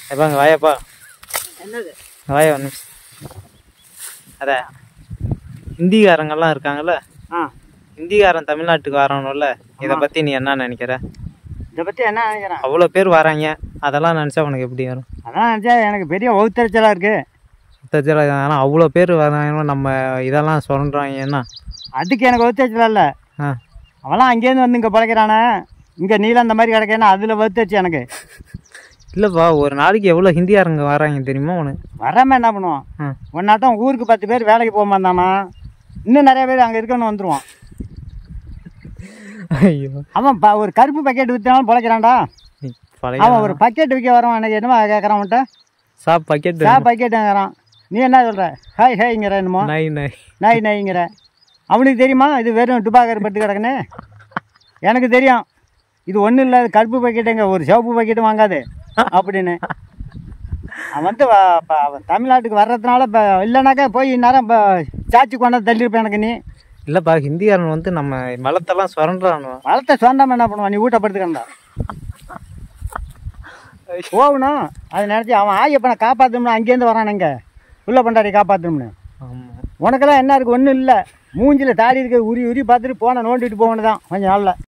எப்பாங்க வாயாப்பா. என்னது வாயா ஒன்று. அதான் ஹிந்திக்காரங்கெல்லாம் இருக்காங்கல்ல, ஹிந்திக்காரன் தமிழ்நாட்டுக்கு வரணும்ல, இதை பற்றி நீ என்ன நினைக்கிற? இதை பற்றி என்ன நினைக்கிறேன்? அவ்வளோ பேர் வராங்க, அதெல்லாம் நினச்சா உனக்கு எப்படி வரும்? அதான் நினச்சா எனக்கு பெரிய வகுத்தறிச்சலாக இருக்குது. ஆனால் அவ்வளோ பேர் வராங்க, நம்ம இதெல்லாம் சொல்கிறாங்கன்னா அதுக்கு எனக்கு வகுத்தறிச்சலா இல்லை. அவெல்லாம் அங்கேருந்து வந்து இங்கே பழைக்கிறானே, இங்கே நீளம் அந்த மாதிரி கிடக்கேன்னா அதில் வகுத்தறிச்சு எனக்கு. இல்லைப்பா, ஒரு நாளைக்கு எவ்வளோ ஹிந்திக்காரங்க வராங்க தெரியுமா உனக்கு? வராமல் என்ன பண்ணுவான்? ஒன்னாட்டம் ஊருக்கு 10 பேர் வேலைக்கு போக மாட்டானா, இன்னும் நிறைய பேர் அங்கே இருக்கணும்னு வந்துடுவான். ஐயோ, அவன் ஒரு கருப்பு பக்கெட் விற்றாலும் பிழைக்கிறான்டா. அவன் ஒரு பக்கெட் விற்க வரவன் எனக்கு என்னமா கேட்குறான் அவன்கிட்ட? பக்கெட்டுங்கிறான். நீ என்ன சொல்கிற? ஹாய் ஹாய்ங்கிற என்னமோ நாய் நாய்ங்கிற. அவனுக்கு தெரியுமா இது வெறும் டுபாக்கர் பட்டு கிடக்குன்னு? எனக்கு தெரியும் இது ஒன்றும் இல்லை, கருப்பு பக்கெட்டுங்க, ஒரு சிவப்பு பக்கெட்டும் வாங்காது அப்படின்னு. அவன் வந்து அவன் தமிழ்நாட்டுக்கு வர்றதுனால இப்போ இல்லைனாக்கா போய் இந்நேரம் இப்போ சாச்சி கொண்டாந்து தள்ளியிருப்பேன் எனக்கு. நீ இல்லைப்பா, ஹிந்திக்காரன் வந்து நம்ம மலத்தெல்லாம் சுரண்டானு. மலத்தை சுரண்டாமல் என்ன பண்ணுவான்? நீ ஊட்டப்படுத்துக்கண்டா போகணும். அதை நினச்சி அவன் ஆயப்பனை காப்பாற்றணும்னு அங்கேருந்து வரானுங்க, உள்ள பண்டாடி காப்பாற்றணும்னு. உனக்கெல்லாம் என்ன இருக்குது? ஒன்றும் இல்லை, மூஞ்சில் தாடி இருக்க உரி பார்த்துட்டு போன நோண்டிட்டு போகணும் தான் கொஞ்சம் நாளில்.